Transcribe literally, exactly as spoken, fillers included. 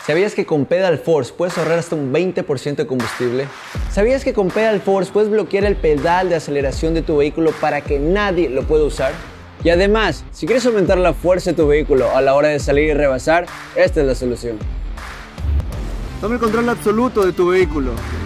¿Sabías que con Pedal Force puedes ahorrar hasta un veinte por ciento de combustible? ¿Sabías que con Pedal Force puedes bloquear el pedal de aceleración de tu vehículo para que nadie lo pueda usar? Y además, si quieres aumentar la fuerza de tu vehículo a la hora de salir y rebasar, esta es la solución. Toma el control absoluto de tu vehículo.